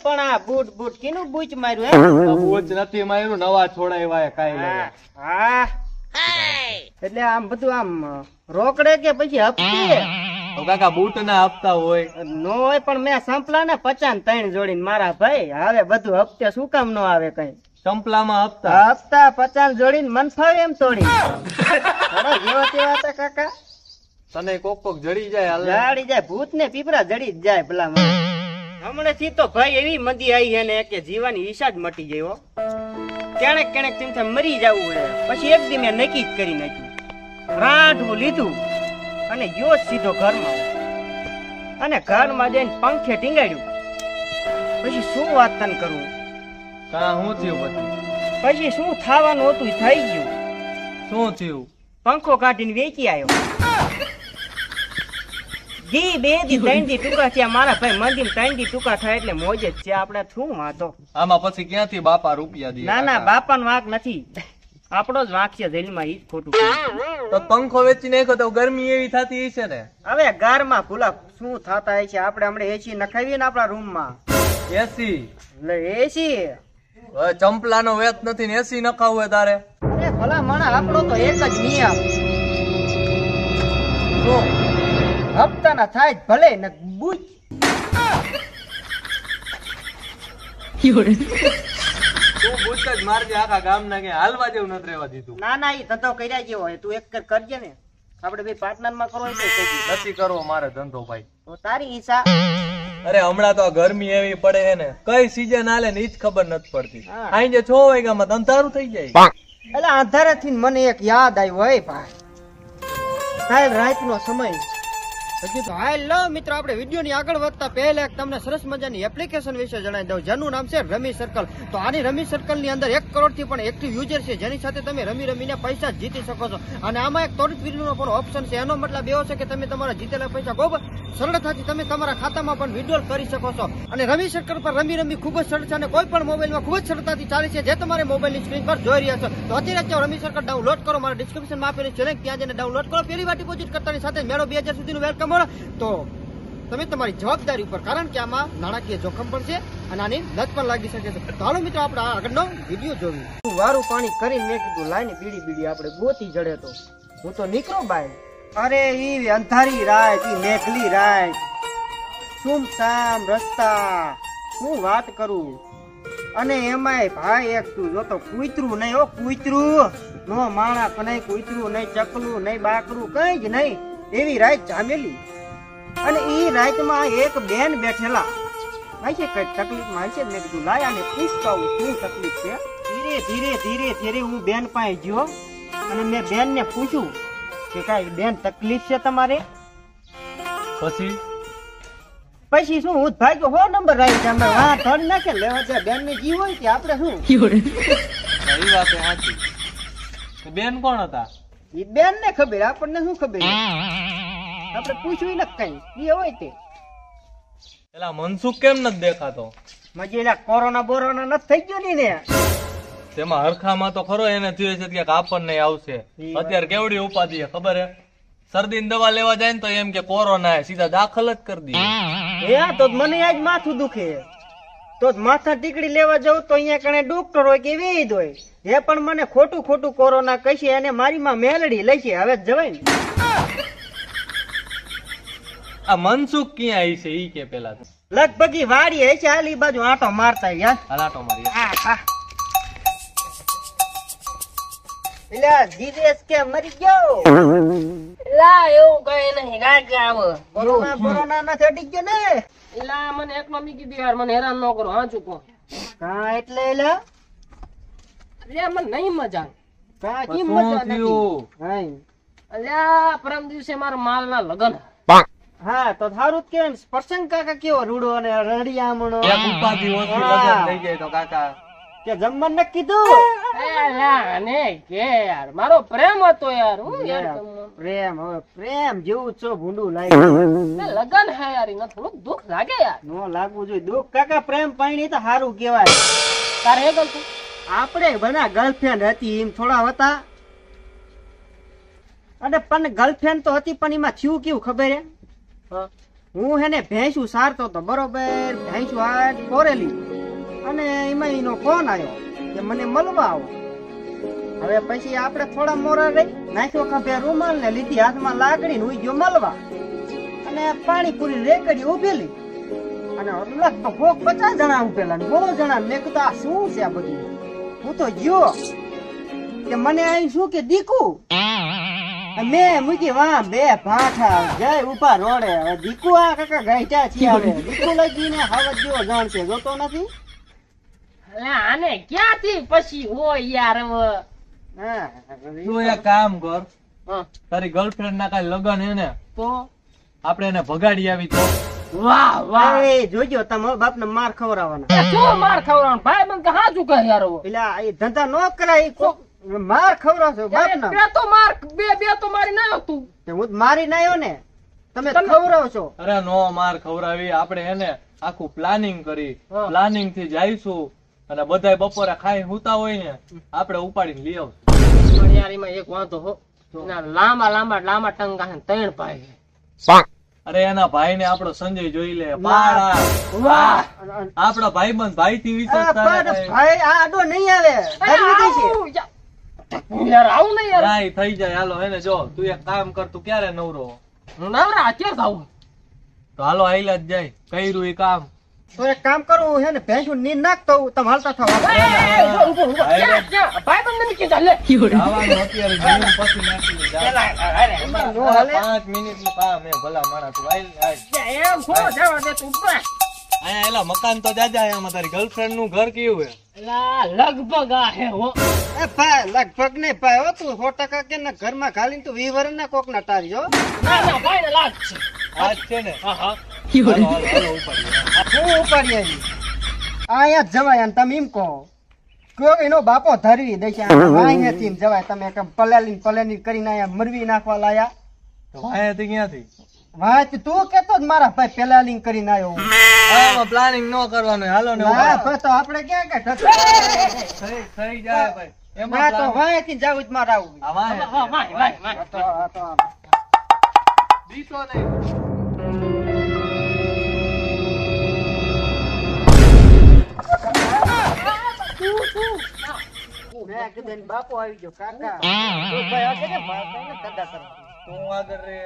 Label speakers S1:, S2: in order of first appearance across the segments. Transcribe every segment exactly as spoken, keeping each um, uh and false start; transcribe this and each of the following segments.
S1: પણ આ boot boot કીનું બૂચ માર્યું હે?
S2: બૂચ નથી માર્યું, નવા છોડાવ્યા કાઈ
S1: હા હા એટલે આમ બધું આમ રોકડે કે પછી હપ્તે?
S2: કાકા બૂટ ના હપ્તા હોય
S1: નો હોય, પણ મેં સંપલા ને પચાસ ત્રણ જોડીને મારા ભાઈ. હવે બધું હપ્તે શું કામ નો આવે કઈ?
S2: સંપલામાં હપ્તા
S1: હપ્તા પચાસ જોડીને મન ફાવે એમ તોડી જેવા તેવા હતા કાકા.
S2: તને કોક કોક જડી જાય,
S1: જડી જાય, ભૂત ને પીપરા જડી જ જાય ભલા. હમણાં થી તો ભાઈ એવી મંદી આવી છે ને કે જીવાની ઈચ્છા જ મટી ગઈ હો. કેણેક કેણેક ચિંતા મરી જવું હોય. પછી એક દી મેં નક્કી જ કરી નાખ્યું, રાંઢવું લીધું અને ગયો સીધો ઘરમાં. અને ઘરમાં જઈને પંખે ટીંગાડ્યું. પછી શું વાત તને કરું,
S2: કા શું થયું? પછી
S1: પછી શું થવાનું હતું થઈ ગયું.
S2: શું થયું?
S1: પંખો કાઢીને વેચી આવ્યો. દી બે દી ત્રણ દી ટૂંકા થયા મારા ભાઈ. મંદી ત્રણ દી ટૂંકા થાય એટલે મોજ જ છે આપડે. શું વાંધો
S2: આમાં? પછી ક્યાંથી બાપા રૂપિયા દે?
S1: ના ના, બાપા નો વાંક નથી, આપણો જ વાંક છે જેલમાં. ઈ જ ખોટું.
S2: તો પંખો વેચી નાખો તો ગરમી એવી થતી હશે ને?
S1: હવે ગારમાં ભૂલા શું થતા હશે. આપડે હમણાં એસી નખાવીએ ને આપડા રૂમ માં.
S2: એસી
S1: એટલે એસી
S2: ચંપલા નો વેચ નથી ને એસી નખાવું હોય તારે?
S1: અરે ભલા માણા, આપણો તો એક જ નિયમ.
S2: શું?
S1: હપ્તા ના થાય ભલે ને બુજ.
S2: તું બુચ જ મારજે, આખા ગામ ના કે હાલવા જેવું નથી રહેવા દીધું.
S1: ના ના, ઈ ધંધો કર્યા જેવો હોય. તું એક કર કરજે ને, આપડે બે પાર્ટનર માં કરો એટલે
S2: નથી કરવો મારે ધંધો ભાઈ.
S1: તો તારી ઈચ્છા.
S2: અરે હમણાં તો ગરમી એવી પડે છે ને, કઈ સીઝન હાલે ને ઈ જ ખબર નથી પડતી.
S1: હા.
S2: અહીં જે છ વાગ્યામાં તો અંધારું થઈ જાય.
S1: એટલે અંધારા થી મને એક યાદ આવ્યું. હોય ભાઈ, કાલ રાત નો સમય હજી તો. હેલો મિત્રો, આપણે વિડીયો ની આગળ વધતા પહેલા તમને સરસ મજાની એપ્લિકેશન વિશે જણાવી દઉં, જેનું નામ છે રમી સર્કલ. તો આની રમી સર્કલ ની અંદર એક કરોડ થી પણ એક્ટિવ યુઝર છે, જેની સાથે તમે રમી રમીને પૈસા જીતી શકો છો. અને આમાં એક ત્વરિત વિડીયો પણ ઓપ્શન છે. એનો મતલબ એવો છે કે તમે તમારા જીતેલા પૈસા ખૂબ સરળતાથી તમે તમારા ખાતામાં પણ વિડ્રોલ કરી શકો છો. અને રમી સર્કલ પર રમી રમી ખૂબ જ સરળ છે અને કોઈ પણ મોબાઈલમાં ખૂબ જ સરળતાથી ચાલે છે, જે તમારે મોબાઈલની સ્ક્રીન પર જોઈ રહ્યા છો. તો અત્યારે જ રમી સર્કલ ડાઉનલોડ કરો. મારા ડિસ્ક્રિપ્શનમાં આપેલી છે લિંક, ત્યાં જઈને ડાઉનલોડ કરો. પહેલી વાર ડિપોઝિટ કરતાની સાથે મેળો બે હજાર સુધીનું વેલકમ. તો તમે તમારી જવાબદારી ઉપર, કારણ કે આમાં નાણાકીય જોખમ પણ છે અને આની લત પણ લાગી શકે છે. તો હાલો મિત્રો, આપણે આગળનો વિડીયો જોઈએ. હું વારું પાણી કરીને મેં કીધું લાઈને બીડી બીડી આપણે ગોતી જડે. તો હું તો નીકળો બાય. અરે ઈ અંધારી રાત, ઈ મેઘલી રાત, સુમસામ રસ્તા, શું વાત કરું. અને એમાંય ભાઈ એક તું જોતો કૂતરું નહીં હો, કૂતરું નો માણસ નહીં, કૂતરું નહીં, ચકલું નહીં, બાકરું કઈ જ નહીં. એવી રાત જામેલી. અને ઈ રાતમાં એક બેન બેઠેલા. ભાઈ છે કઈ તકલીફ માં છે. મેં કીધું લાયા ને પૂછતા હું શું તકલીફ છે. ધીરે ધીરે ધીરે ધીરે હું બેન પાસે ગયો અને મેં બેન ને પૂછ્યું કે કઈ બેન તકલીફ છે તમારે?
S2: પછી
S1: પછી શું હું ભાઈ હો નંબર રાઈ તમે હા ધડ નાખે લેવા છે. બેન ને જીવ હોય કે આપડે શું?
S2: એ વાત સાચી. બેન કોણ હતા?
S1: ઈ બેન ને ખબર, આપણને શું ખબર? આપડે પૂછ્યું ને કઈ એ હોય તે.
S2: પેલા મનસુખ કેમ નથી દેખાતો?
S1: મજેલા કોરોના બોરોના નથી થઈ ગયો ની ને.
S2: તેમાં હરખામાં તો ખરો એને થયું છે કે આપણને આવશે. અત્યારે કેવડી ઉપાધિ છે ખબર હે? શરદી ની દવા લેવા જાય ને તો એમ કે કોરોના સીધા દાખલ જ કરી દે.
S1: એ તો મને આજ માથું દુખે તો માથા ટીકડી લેવા જવું તો અહીંયા કણે ડોક્ટર હોય કે વેદ હોય. એ પણ મને ખોટું ખોટું કોરોના કહીશે અને મારી માં મેલડી લઈ છે. હવે જવાય ને.
S2: આ મનસુખ ક્યાં આવી છે ઈ કે પેલા
S1: લગભગ ઈ વાડી હશે, આલી બાજુ આટો મારતા યાર.
S2: આટો મારી.
S1: હા હા. એલા જીદેશ કે મરી ગયો?
S3: લા એવું કઈ નહીં કાકા. આવો
S1: કોરોના કોરોના ના થટી ગયો ને?
S3: એલા મને એકલો મીકી દે યાર, મને હેરાન ન કરો. હા ચૂકો
S1: કા એટલે એલા
S3: અલ્યા મને નહીં મજા.
S1: કા કી મજા નથી? હા
S3: અલ્યા પરમ દિવસે મારા માલ ના લગન.
S1: હા તો થારું કેમ પ્રસંગ કાકા કેવો રૂડો અને રડિયામણો.
S2: એક ઉપાધિ ઓછી લગન થઈ જાય તો કાકા
S1: કે જમવાનું ન કીધું?
S3: એલા ને કે યાર મારો પ્રેમ હતો યાર. હું યાર
S1: પ્રેમ હવે પ્રેમ જેવું છો ભૂંડું લાગ્યું.
S3: લગન હે યાર, એને થોડુંક દુઃખ લાગે યાર.
S1: નો લાગવું જોઈએ દુઃખ કાકા. પ્રેમ પાણી તો સારું કેવાય.
S3: તારે હે ગલતું?
S1: આપણે બના ગર્લફ્રેન્ડ હતી એમ થોડા હતા. અને પણ ગર્લફ્રેન્ડ તો હતી પણ એમાં થયું કેવું ખબર હે? હું હે ને ભેંસું સારતો તો બરોબર, ભેંસું આ કોરેલી અને એમાં એનો ફોન આવ્યો કે મને મળવા આવો. હવે પછી આપણે થોડા મોરા રહી નાખ્યો ખભે રૂમાલ ને લીધી હાથમાં લાકડી ને ઉઈ ગયો મળવા અને પાણીપુરી રેકડી ઉભેલી અને લગભગ કોક પચાસ જણા ઉભેલા ને બહુ જણા. મેં કીધું આ શું છે આ બધું? હું તો ગયો કે મને અહીં શું કે દીકુ મેં મૂકી વાહ બે ભાઠા જય ઉભા રોડે. હવે દીકુ આ કાકા ગાંઠ્યા છીએ. હવે દીકુ લગીને હવત જેવો જાણશે જોતો નથી.
S3: અલે આને ક્યાંથી પછી હોય યાર હવે.
S1: હા
S2: તું એક કામ કર,
S3: હા,
S2: તારી ગર્લફ્રેન્ડ ના કઈ લગન હે ને,
S3: તો
S2: આપણે એને ભગાડી આવી તો.
S3: વાહ વાહ.
S1: એ જોજો તમારા બાપ ને માર ખવડાવવાના.
S3: એ શું માર ખવડાવવાનો? ભાઈ મને હાચું કહે યાર હવે.
S1: પેલા એ ધંધા નો કરાય ઈ કોક માર ખવડાવશો બાપ
S3: અરે
S1: ના.
S3: બે તો માર બે બે તો મારી ના તું.
S1: હું તો મારી નાયો ને તમે
S3: તમે-
S1: ખવડાવશો.
S2: અરે નો માર ખવડાવી, આપણે એને આખું પ્લાનિંગ કરી,
S3: હા.
S2: પ્લાનિંગ થી જઈશું અને બધાય બપોરે ખાઈ હુતા હોય ને આપણે ઉપાડીને લઈ આવશું.
S3: પણ યાર એમાં એક વાંધો હો, એના લાંબા લાંબા લાંબા ટંગા છે ને ત્રણ ભાઈ છે.
S2: અરે એના ભાઈ ને આપણો સંજય જોઈ લે. પાડા
S3: વાહ.
S2: આપડા ભાઈબંધ ભાઈ થી
S1: આ
S2: વિશેષ
S1: પણ
S2: તારે
S1: ભાઈ આ આડો નહીં આવે ધરી દેશે.
S3: આવું યા- યાર આવું નહીં યાર.
S2: કાંઈ થઈ જાય. હાલો એને જો તું એક કામ કર, તું ક્યારે નવરો?
S3: હું નવરા ક્યાં જાઉં?
S2: તો હાલો આઈલા જ જાય, કર્યું એ કામ.
S1: તો એક કામ કરું હે ને ભેંસું નીંદ નાખતો હું, તમે હાલતા થાવ.
S3: એ, એ, એ, ઉભો, ઉભો, ઉભો. ક્યાં, ક્યાં? ભાઈ બંધ મને કીધા લે.
S2: જવાનું અત્યારે જમીન પછી નાખી દે. જા.
S3: પેલા, અરે,
S1: નો હાલે.
S2: પાંચ મિનિટ નું કામ હે ભલા માણસ. તું આઈ આઈ.
S3: એમ થોડો જવા દે તું બસ.
S2: અહીંયા એલા મકાન તો જાજા એમાં તારી ગર્લફ્રેન્ડ નું ઘર કેવું હે?
S3: એલા, લગભગ આ હે હો.
S1: એ ભાઈ લગભગ નહીં ભાઈ હો, તું સો ટકા કે ના ઘરમાં ખાલી તું વી વર્ષ ના કોક ના તારી હો.
S3: ના ના ભાઈ ને લાગ છે.
S2: આજ છે ને.
S3: હા હા.
S2: હાલો હાલો હાલો ઉપાડી.
S1: હું ઉપાડી આવી અહીંયા જ જવાય અને તમે એમ કહો કયો એનો બાપો ધરવી દેશે અહીંયાથી એમ જવાય. તમે કેમ પલાલી પલાલી કરીને અહીંયા મરવી નાખવા લાયા.
S2: તો અહીંયાથી ક્યાંથી?
S1: વાત તું કેતો જ મારા ભાઈ પેલા લિંક કરીને આવ્યો હું.
S2: આમાં પ્લાનિંગ ન કરવાનું. હાલો ને
S1: ના
S2: ઉપાડ.
S1: ભાઈ તો આપણે ક્યાં કે
S2: થઈ થઈ જાય ભાઈ. એમાં
S1: ના તો
S2: plan-
S1: વાંયથી જવું જ મારે આવું.
S2: આ વાંહે.
S3: વાહ, વાહ, વાહ, વાહ.
S1: આ તો આ તો આમ.
S2: દીતો નહીં.
S1: મેં કીધું એનો બાપો આવી ગયો કાકા. તું ભાઈ આ છે ને ભાઈ ને ધંધા કરે.
S2: તું આગળ રે.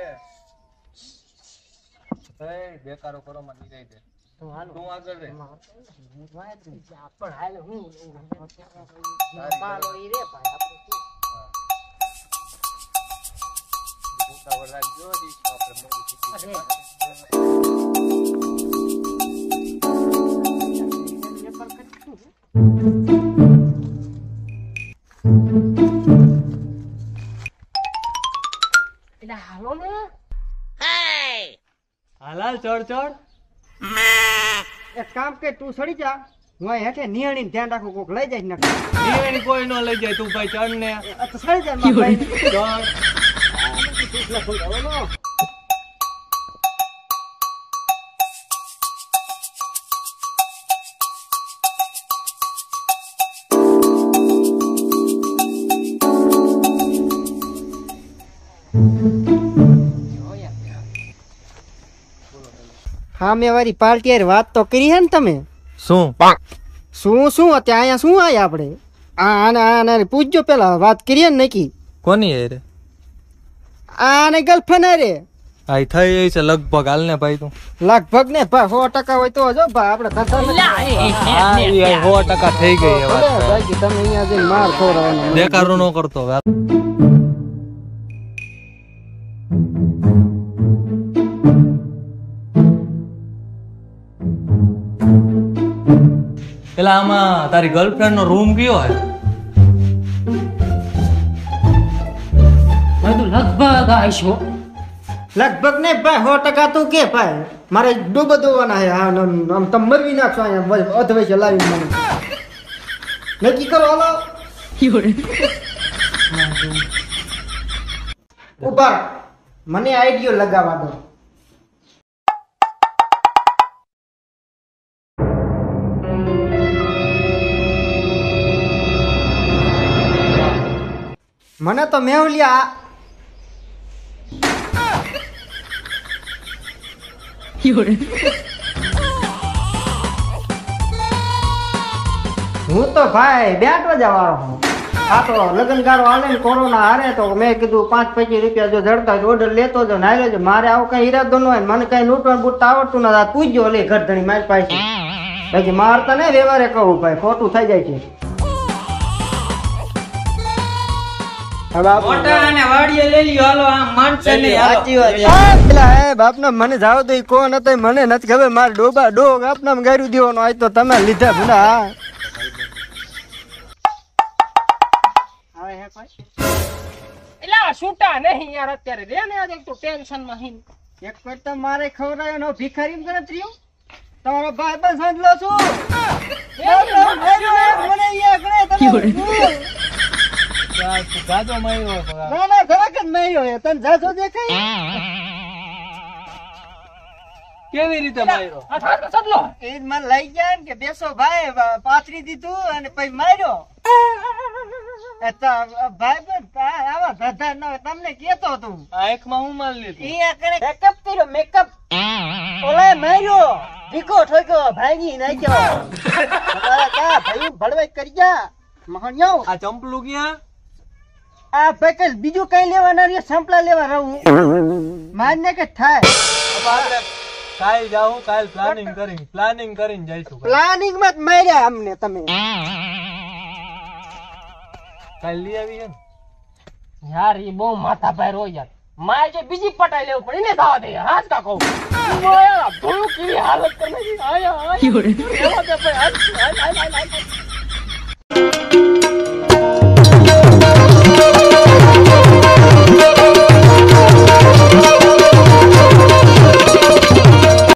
S2: એ બેકારો કરો માં નિરાઈ દે.
S1: તું હાલો.
S2: તું આગળ રે.
S1: હું વાંયથી જ આ પણ હાલે હું પાલો ઈ રે ભાઈ આપણે શું.
S2: ઉતાવળ રાખજો, ઈ આપણે મોડું થઈ ગયું.
S1: વેપાર કરીશું.
S3: એલા, હાલો ને.
S2: હાલાલ ચડ ચડ.
S1: એક કામ કે તું સડી જા, હું અહીં હેઠે નિહાળીને ધ્યાન રાખું કોક લઈ જાય ને.
S2: નિવેણી કોઈ નો લઈ જાય. તું ભાઈ ચડ ને.
S1: આ તો સડી જાય મારા ભાઈ.
S2: ચડ.
S1: હા મેં વારી પાર્ટી યાર વાત તો કરી હે ને તમે.
S2: શું?
S1: શું શું અત્યારે અહીંયા શું આયા આપણે આ આને આને પૂછજો પેલા વાત કરીએ ને નકી.
S2: કોની રે?
S1: આને ગર્લફ્રેન્ડ રે
S2: આ થઈ છે લગભગ. હાલ ને ભાઈ તું.
S1: લગભગ ને ભાઈ સો ટકા હોય તો જો ભાઈ આપણે ધંધા
S3: એલા, એ, એ, એ,
S2: હા,
S3: એ,
S2: ઈ
S3: એ.
S2: સો ટકા થઈ ગઈ એ વાત.
S1: ભલે બાકી તમે અહીંયા જઈને માર ખવડાવવાનો.
S2: બેકારો નો કરતો હવે. પેલા આમાં તારી ગર્લફ્રેન્ડ નો રૂમ કયો હે?
S3: મેં તો લગભગ આવીશો.
S1: લગભગ ને ભાઈ સો ટકા તું કે ભાઈ મારે ડૂબ દોવાના હે. હા ન- આમ તમે મરવી નાખશો અહીંયા અધવૈસે લાવી મને. નક્કી કરો હાલો. ઉભા રહો. મને આઈડિયો લગાવવા દો. મને તો મેવલિયા હું તો ભાઈ બેટ વાળો હું આ તો લગ્નગારો આલે ને કોરોના હારે તો મેં કીધું પાંચ પચીસ રૂપિયા જો જડતા ઓર્ડર લેતો જો ના લેજો મારે આવો કઈ ઈરાદો ન હોય ને મને કઈ લૂંટવાનું બૂટતા આવડતું ના પૂછજો લે ઘર ધણી મારી પાસે પછી મારતા ને વ્યવહારે કહું ભાઈ ખોટું થઈ જાય છે મને જાવ તો કોણ હતો મને નથી ખબર મારે ડોબા ડોગ આપના ગાર્યું દેવાનો આજ તો તમે લીધા ભૂલા
S3: એટલે આ છૂટા નહીં યાર અત્યારે રે ને આજે તો ટેન્શન માં હી
S1: એક વાર તો મારે ખવડાયો નો ભિખારી ગણત રહ્યો તમારો ભાઈ બસ સમજલો છું મને ઈ ગણે તમે
S2: જાજો માર્યો
S1: ના ના જરાક જ માર્યો હે તને જાજો દેખાય
S2: કેવી રીતે માર્યો
S3: સડલો
S1: એ જ મને લઈ ગયા કે બેસો ભાઈ પાથરી દીધું અને પછી માર્યો એ તો ભાઈ પણ આવા ધધા ન તમને કેતો તું
S2: આંખમાં હું માર લીધું
S1: ઈ આકડે મેકઅપ કર્યો મેકઅપ ઓલા માર્યો ભીખો ઠોક્યો ભાગી નાખ્યો તમારા કા ભાઈ ભડવાઈ કરી ગયા મહણ્યો
S2: આ ચંપલું ક્યાં
S1: આ પેકેજ બીજું કઈ લેવા ના રહ્યો સંપલા લેવા રહું મારને કે થાય
S2: આપણે કાલ જાઉં કાલ પ્લાનિંગ કરીને પ્લાનિંગ કરીને જઈશું
S1: પ્લાનિંગ માં જ માર્યા અમને તમે
S2: કાલ લઈ આવી હે
S3: યાર ઈ બહુ માથા ભાઈ રો યાર મારે જે બીજી પટાઈ લેવું પડે ને દાવા દે યાર હાથ કા કહું યાર ભૂલું કેવી હાલત કરી આયા આયા એવા દે ભાઈ હાલ હાલ હાલ